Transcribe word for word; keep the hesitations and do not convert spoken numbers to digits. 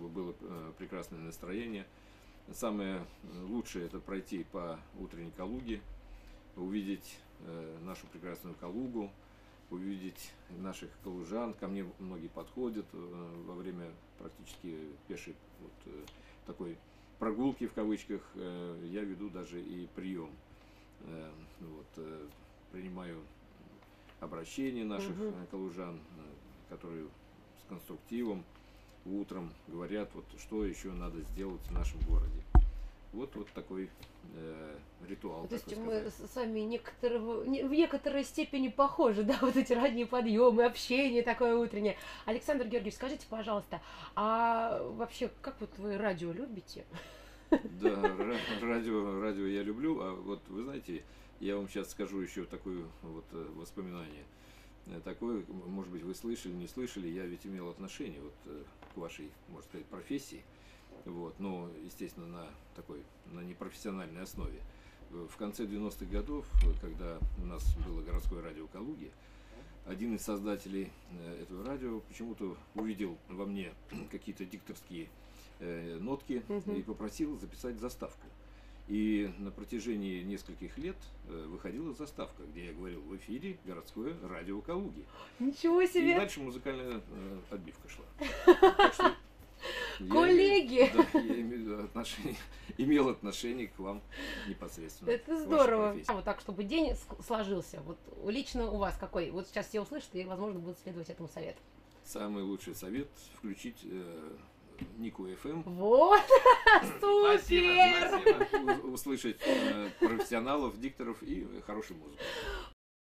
чтобы было прекрасное настроение. Самое лучшее — это пройти по утренней Калуге, увидеть нашу прекрасную Калугу, увидеть наших калужан. Ко мне многие подходят во время практически пешей вот такой прогулки в кавычках. Я веду даже и прием. Вот, принимаю обращения наших угу. калужан, которые с конструктивом утром говорят, вот что еще надо сделать в нашем городе. Вот, вот такой э, ритуал. То есть мы с вами некоторого, не, в некоторой степени похожи, да, вот эти ранние подъемы, общение такое утреннее. Александр Георгиевич, скажите, пожалуйста, а вообще, как вот вы радио любите? Да, радио, радио я люблю, а вот вы знаете, я вам сейчас скажу еще такое вот воспоминание. Такое, может быть, вы слышали, не слышали, я ведь имел отношение вот к вашей, можно сказать, профессии, вот, но, естественно, на такой, на непрофессиональной основе. В конце девяностых годов, когда у нас было городское радио Калуги, один из создателей этого радио почему-то увидел во мне какие-то дикторские э, нотки угу. и попросил записать заставку. И на протяжении нескольких лет выходила заставка, где я говорил: в эфире городское радио Калуги. Ничего себе! И дальше музыкальная э, отбивка шла. Так что коллеги! Я, да, я имел отношение, имел отношение к вам непосредственно. Это здорово. А вот так, чтобы день сложился. Вот лично у вас какой? Вот сейчас все услышат и, возможно, будут следовать этому совету. Самый лучший совет — включить э, Нику эф эм. Вот! Супер! Спасибо, спасибо. Услышать э, профессионалов, дикторов и хорошую музыку.